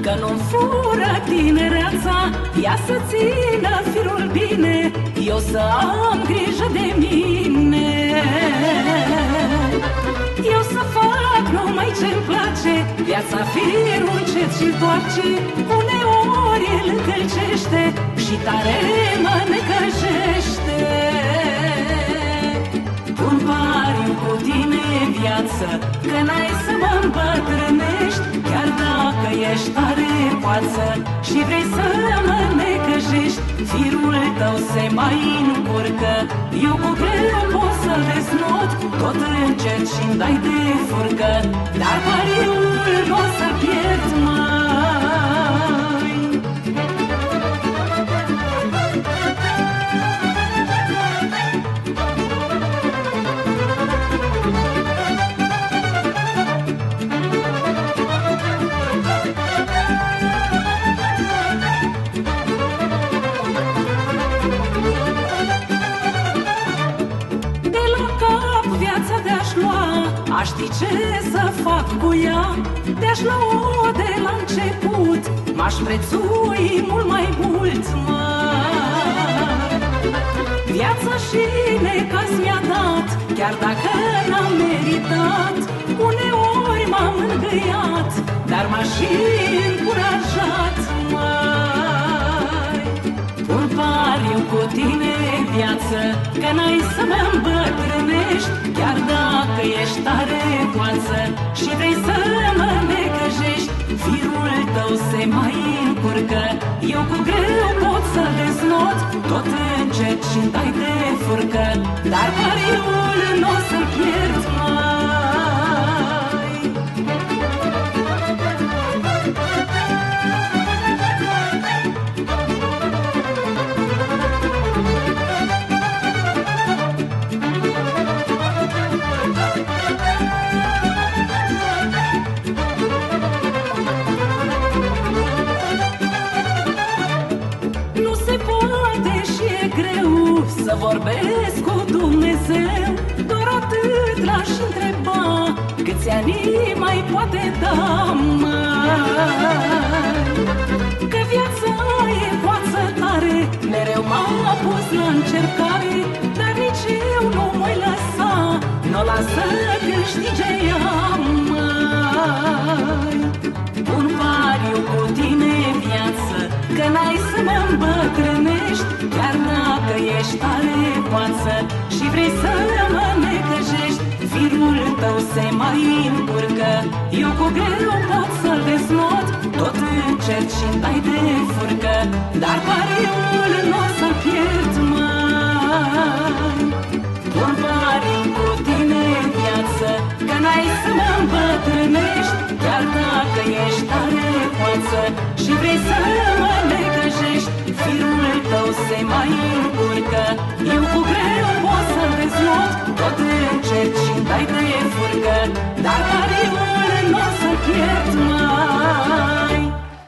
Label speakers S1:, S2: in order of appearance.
S1: că nu-mi fură tinereața, ea să țină firul bine, eu să am grijă de mine. Eu să fac numai ce-mi place, viața firul încet și-l toarce, uneori îl încălcește și tare mă necăjește. Pun pariu cu tine viață, că n-ai să mă îmbătrânești, chiar dacă ești tare poață și vrei să mă necăjești. Firul tău se mai încurcă, eu cu greu pot să-l desnot, tot încerc și-mi dai de furcă, dar pariul n-o să pierd mai. Aș ști ce să fac cu ea, te-aș lua de la început, m-aș prețui mult mai mult, mă. Viața și necaz mi-a dat, chiar dacă n-am meritat, uneori m-am îngâiat, dar m-a și încurajat, măi. Un pariu cu tine viață, că n-ai să mă îmbătrânești, chiar dacă ești tare poață și vrei să mă necăjești. Firul tău se mai încurcă, eu cu greu pot să-l deznot, tot încerc și-mi dai de furcă, dar pariul n-o să-l pierd mai. Să vorbesc cu Dumnezeu, doar atât l-aș întreba, câți ani mai poate da, măi. Că viața e poață tare, mereu m-a pus la încercare, dar nici eu nu m-ai lăsa, n-o lasă câștige ea, măi. Un pariu cu tine viață, că n-ai să mă îmbătrânești, chiar dacă ești tare poață și vrei să mă necăjești. Firul tău se mai încurcă, eu cu greu pot să-l deznot, tot încerc și-mi dai de furcă, dar pariul n-o să-l pierd mai. Un pariu cu tine viață, că n-ai să mă îmbătrânești, chiar dacă ești tare poață și vrei să mă necăjești. Firul tău se mai încurcă, eu cu greu pot să-l deznot, tot încerc și-mi dai de furcă, dar